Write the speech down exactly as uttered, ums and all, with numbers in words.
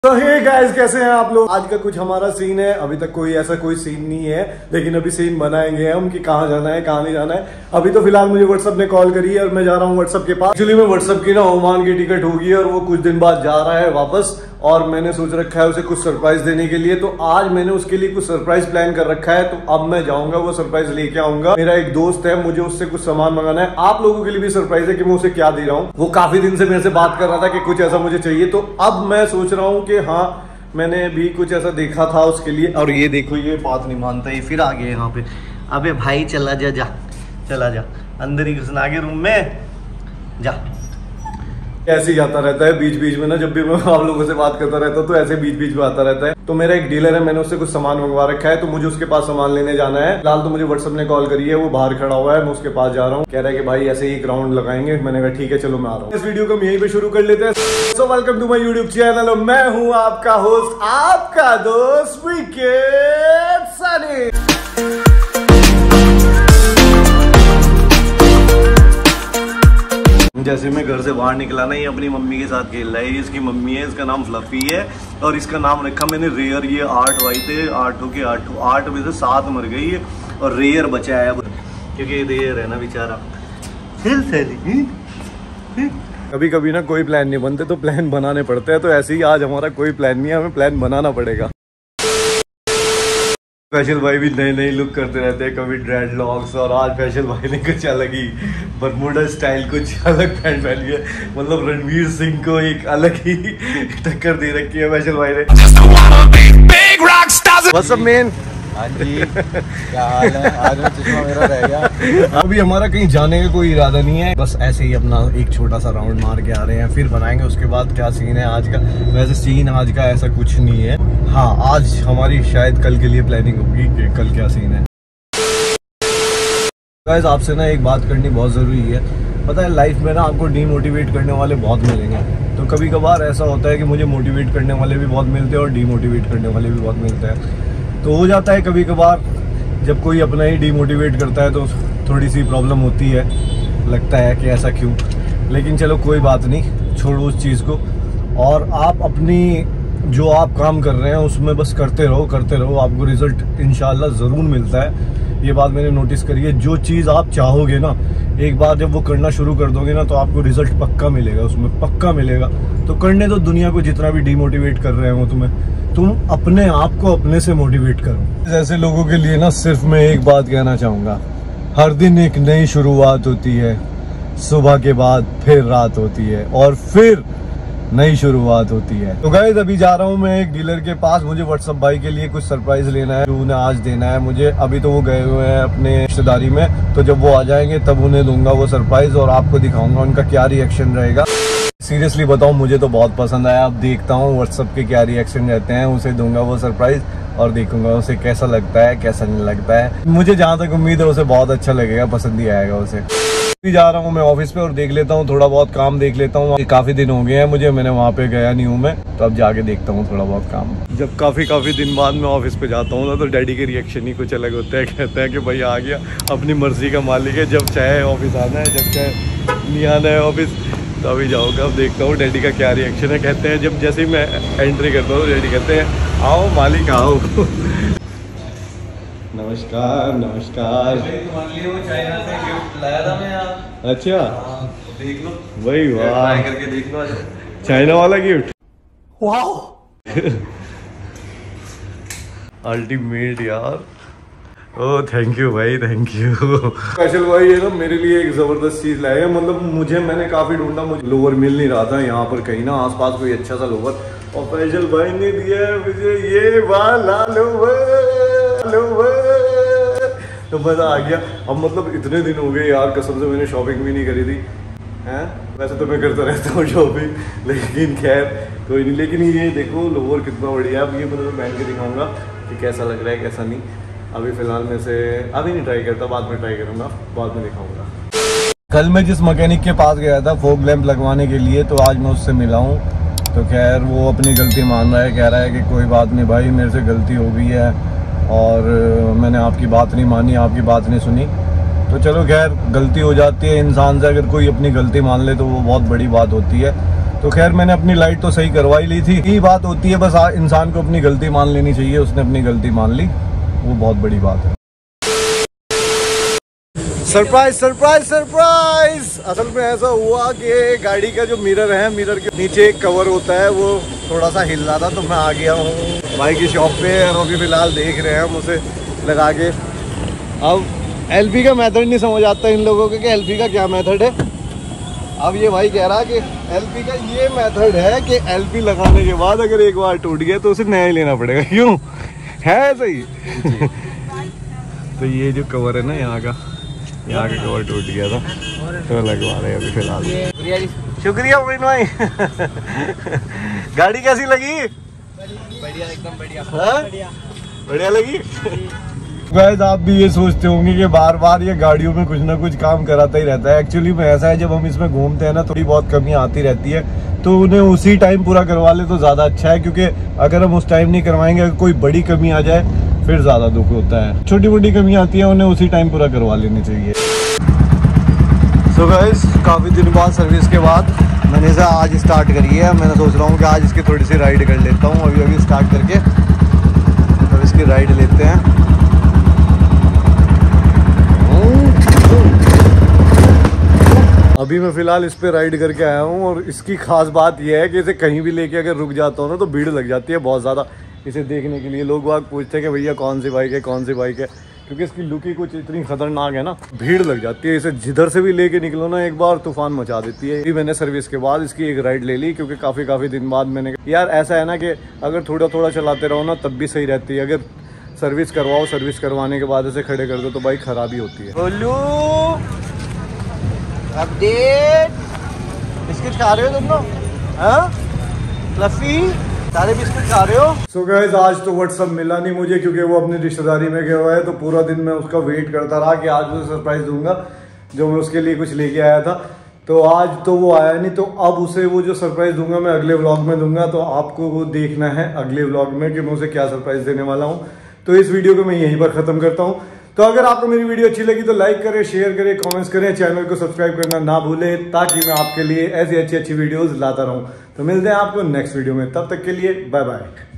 तो hey guys, कैसे हैं आप लोग। आज का कुछ हमारा सीन है। अभी तक कोई ऐसा कोई सीन नहीं है, लेकिन अभी सीन बनाएंगे हम कि कहाँ जाना है कहाँ नहीं जाना है। अभी तो फिलहाल मुझे व्हाट्सएप ने कॉल करी है और मैं जा रहा हूँ व्हाट्सएप के पास। एक्चुअली मैं व्हाट्सएप की ना ओमान की टिकट होगी और वो कुछ दिन बाद जा रहा है वापस, और मैंने सोच रखा है उसे कुछ सरप्राइज देने के लिए। तो आज मैंने उसके लिए कुछ सरप्राइज प्लान कर रखा है। तो अब मैं जाऊंगा, वो सरप्राइज लेके आऊंगा। मेरा एक दोस्त है, मुझे उससे कुछ सामान मंगाना है। आप लोगों के लिए भी सरप्राइज है कि मैं उसे क्या दे रहा हूँ। वो काफी दिन से मेरे से बात कर रहा था कि कुछ ऐसा मुझे चाहिए। तो अब मैं सोच रहा हूँ कि हाँ, मैंने भी कुछ ऐसा देखा था उसके लिए। और ये देखो, ये बात नहीं मानता, ये फिर आ गया यहाँ पे। अबे भाई चला जा जा चला जा, अंदर ही घुसना आगे रूम में जा। ऐसे ही आता रहता है बीच बीच में ना, जब भी मैं आप लोगों से बात करता रहता हूँ तो ऐसे बीच बीच में आता रहता है। तो मेरा एक डीलर है, मैंने उससे कुछ सामान मंगवा रखा है, तो मुझे उसके पास सामान लेने जाना है। फिलहाल तो मुझे व्हाट्सएप ने कॉल करी है, वो बाहर खड़ा हुआ है, मैं उसके पास जा रहा हूँ। कह रहा है कि भाई ऐसे ही एक राउंड लगाएंगे। मैंने कहा ठीक है चलो मैं आ रहा हूँ। इस वीडियो को हम यहीं पे शुरू कर लेते हैं। So welcome to my YouTube channel. मैं हूँ आपका होस्ट, आपका दोस्त विकेट सनी। जैसे मैं घर से बाहर निकला ना, ये अपनी मम्मी के साथ खेल रहा है। इसकी मम्मी है, इसका नाम फ्लफी है और इसका नाम रखा मैंने रेयर। ये आठ भाई थे, आठों के आठों, आठ में से सात मर गई है और रेयर बचा है अब, क्योंकि रेयर है ना बेचारा। कभी कभी ना कोई प्लान नहीं बनते तो प्लान बनाने पड़ते हैं। तो ऐसे ही आज हमारा कोई प्लान नहीं है, हमें प्लान बनाना पड़ेगा। फैशल भाई भी नए नए लुक करते रहते हैं, कभी ड्रेड लॉक्स, और आज फैशल भाई ने कुछ अलग ही बरमूडा स्टाइल कुछ अलग पैंट पहन लिया। मतलब रणवीर सिंह को एक अलग ही टक्कर दे रखी है फैशल भाई ने। What's up, man? हाँ जी, क्या हाल है? आज में चश्मा मेरा रह गया। अभी हमारा कहीं जाने का कोई इरादा नहीं है, बस ऐसे ही अपना एक छोटा सा राउंड मार के आ रहे हैं, फिर बनाएंगे उसके बाद क्या सीन है आज का। वैसे सीन आज का ऐसा कुछ नहीं है। हाँ, आज हमारी शायद कल के लिए प्लानिंग होगी कि कल क्या सीन है। गाइस, आपसे ना एक बात करनी बहुत ज़रूरी है। पता है, लाइफ में ना आपको डीमोटिवेट करने वाले बहुत मिलेंगे। तो कभी कभार ऐसा होता है कि मुझे मोटिवेट करने वाले भी बहुत मिलते हैं और डीमोटिवेट करने वाले भी बहुत मिलते हैं। तो हो जाता है कभी कभार, जब कोई अपना ही डीमोटिवेट करता है तो थोड़ी सी प्रॉब्लम होती है, लगता है कि ऐसा क्यों। लेकिन चलो कोई बात नहीं, छोड़ो उस चीज़ को, और आप अपनी जो आप काम कर रहे हैं उसमें बस करते रहो करते रहो आपको रिजल्ट इंशाल्लाह ज़रूर मिलता है। ये बात मैंने नोटिस करी है। जो चीज़ आप चाहोगे ना, एक बार जब वो करना शुरू कर दोगे ना, तो आपको रिजल्ट पक्का मिलेगा, उसमें पक्का मिलेगा। तो करने दो दुनिया को जितना भी डीमोटिवेट कर रहे हो तुम्हें, तुम अपने आप को अपने से मोटिवेट करो। ऐसे लोगों के लिए ना सिर्फ मैं एक बात कहना चाहूँगा, हर दिन एक नई शुरुआत होती है, सुबह के बाद फिर रात होती है और फिर नई शुरुआत होती है। तो गाइस, अभी जा रहा हूँ मैं एक डीलर के पास। मुझे व्हाट्सएप भाई के लिए कुछ सरप्राइज लेना है, जो उन्हें आज देना है मुझे। अभी तो वो गए हुए हैं अपने रिश्तेदारी में, तो जब वो आ जाएंगे तब उन्हें दूंगा वो सरप्राइज और आपको दिखाऊंगा उनका क्या रिएक्शन रहेगा। सीरियसली बताऊं, मुझे तो बहुत पसंद आया। अब देखता हूँ व्हाट्सएप के क्या रिएक्शन रहते हैं, उसे दूंगा वो सरप्राइज और देखूंगा उसे कैसा लगता है कैसा नहीं लगता है। मुझे जहाँ तक उम्मीद है उसे बहुत अच्छा लगेगा, पसंद ही आएगा उसे। जा रहा हूँ मैं ऑफिस पे और देख लेता हूँ, थोड़ा बहुत काम देख लेता हूँ। काफी दिन हो गए हैं मुझे, मैंने वहाँ पे गया नहीं हूँ मैं, तो अब जाके देखता हूँ थोड़ा बहुत काम। जब काफी काफी दिन बाद मैं ऑफिस पे जाता हूँ ना, तो डैडी के रिएक्शन ही कुछ अलग होता है। कहते हैं कि भाई आ गया, अपनी मर्जी का मालिक है, जब चाहे ऑफिस आना है, जब चाहे नहीं आना है ऑफिस। तो अभी जाऊँगा, अब देखता हूँ डैडी का क्या रिएक्शन है। कहते हैं जब जैसे ही मैं एंट्री करता हूँ, डैडी कहते हैं आओ मालिक आओ। नमस्कार नमस्कार। तुम्हारे लिए वो चाइना से गिफ्ट लाया था मैं यार। अच्छा, हाँ, देख लो भाई, वाह, ट्राई करके देख लो। चाइना वाला गिफ्ट, वाओ अल्टीमेट यार। ओह थैंक यू भाई, थैंक यू। फैशल भाई ये ना मेरे लिए एक जबरदस्त चीज लाए हैं। मतलब मुझे, मैंने काफी ढूंढा, मुझे लोवर मिल नहीं रहा था यहाँ पर कहीं ना आसपास कोई अच्छा सा लोवर, और फैशल भाई ने दिया है मुझे ये वाला लोवर, लोवर। तो मजा आ गया। अब मतलब इतने दिन हो गए यार, कसम से मैंने शॉपिंग भी नहीं करी थी हैं। वैसे तो मैं करता रहता हूँ शॉपिंग, लेकिन खैर कोई नहीं। लेकिन ये देखो लोवर कितना बढ़िया है। अब ये मतलब पहन के दिखाऊंगा कि कैसा लग रहा है कैसा नहीं। अभी फिलहाल में से अभी नहीं ट्राई करता, बाद में ट्राई करूंगा, बाद में दिखाऊंगा। कल मैं जिस मैकेनिक के पास गया था फॉग लैंप लगवाने के लिए, तो आज मैं उससे मिला हूँ। तो खैर वो अपनी गलती मान रहा है, कह रहा है कि कोई बात नहीं भाई, मेरे से गलती हो गई है और मैंने आपकी बात नहीं मानी, आपकी बात नहीं सुनी। तो चलो खैर, गलती हो जाती है इंसान से, अगर कोई अपनी गलती मान ले तो वो बहुत बड़ी बात होती है। तो खैर मैंने अपनी लाइट तो सही करवाई ली थी। यही बात होती है, बस इंसान को अपनी गलती मान लेनी चाहिए। उसने अपनी गलती मान ली, वो बहुत बड़ी बात है। Surprise surprise surprise! असल में ऐसा हुआ कि गाड़ी का जो मिरर है, मिरर के नीचे एक कवर होता है, वो थोड़ा सा हिल रहा था, तो मैं आ गया हूँ भाई की शॉप पे और अभी फिलहाल देख रहे हैं हम उसे लगा के। अब एलपी का मेथड नहीं समझ आता इन लोगों को कि एलपी का क्या मेथड है। अब ये भाई कह रहा कि एलपी का ये मेथड है कि एलपी लगाने के बाद अगर एक बार टूट गया तो उसे नया ही लेना पड़ेगा। क्यों है सही? तो ये जो कवर है ना यहाँ का, यहाँ का कवर टूट गया था तो लगवा रहे हैं अभी फिलहाल। शुक्रिया मोइन भाई। गाड़ी कैसी लगी? बढ़िया, एकदम बढ़िया। हाँ? बढ़िया लगी। गाइस आप भी ये सोचते होंगे कि बार बार ये गाड़ियों में कुछ ना कुछ काम कराता ही रहता है। एक्चुअली में ऐसा है, जब हम इसमें घूमते हैं ना थोड़ी बहुत कमियां आती रहती है, तो उन्हें उसी टाइम पूरा करवा ले तो ज़्यादा अच्छा है। क्योंकि अगर हम उस टाइम नहीं करवाएंगे, अगर कोई बड़ी कमी आ जाए फिर ज़्यादा दुख होता है। छोटी मोटी कमियां आती हैं, उन्हें उसी टाइम पूरा करवा लेनी चाहिए। सो गाइस काफ़ी दिन बाद सर्विस के बाद मैंने इसे आज स्टार्ट करी है। मैंने सोच रहा हूँ कि आज इसकी थोड़ी सी राइड कर लेता हूँ। अभी अभी स्टार्ट करके अब इसकी राइड लेते हैं। अभी मैं फ़िलहाल इस पे राइड करके आया हूँ और इसकी खास बात यह है कि इसे कहीं भी लेके अगर रुक जाता हूँ ना तो भीड़ लग जाती है बहुत ज़्यादा इसे देखने के लिए। लोग बाग पूछते हैं कि भैया कौन सी बाइक है, कौन सी बाइक है, क्योंकि इसकी लुक ही कुछ इतनी खतरनाक है ना, भीड़ लग जाती है। इसे जिधर से भी लेके निकलो ना एक बार तूफान मचा देती है। अभी मैंने सर्विस के बाद इसकी एक राइड ले ली, क्योंकि काफ़ी काफ़ी दिन बाद मैंने, यार ऐसा है ना कि अगर थोड़ा थोड़ा चलाते रहो ना तब भी सही रहती है। अगर सर्विस करवाओ, सर्विस करवाने के बाद ऐसे खड़े कर दो तो बाइक ख़राब ही होती है। बोलू अपडेट, बिस्किट खा रहे हो तुम लोग? हाँ फ्लफी, सारे बिस्किट खा रहे हो? सो गाइस आज तो व्हाट्सअप मिला नहीं मुझे, क्योंकि वो अपनी रिश्तेदारी में गया हुआ है। तो पूरा दिन मैं उसका वेट करता रहा कि आज उसे सरप्राइज दूंगा, जो मैं उसके लिए कुछ लेके आया था। तो आज तो वो आया नहीं, तो अब उसे वो जो सरप्राइज दूंगा मैं अगले व्लॉग में दूंगा। तो आपको वो देखना है अगले व्लॉग में कि मैं उसे क्या सरप्राइज देने वाला हूँ। तो इस वीडियो को मैं यहीं पर खत्म करता हूँ। तो अगर आपको मेरी वीडियो अच्छी लगी तो लाइक करें, शेयर करें, कमेंट्स करें, चैनल को सब्सक्राइब करना ना भूलें, ताकि मैं आपके लिए ऐसी अच्छी अच्छी वीडियोस लाता रहूं। तो मिलते हैं आपको नेक्स्ट वीडियो में, तब तक के लिए बाय बाय।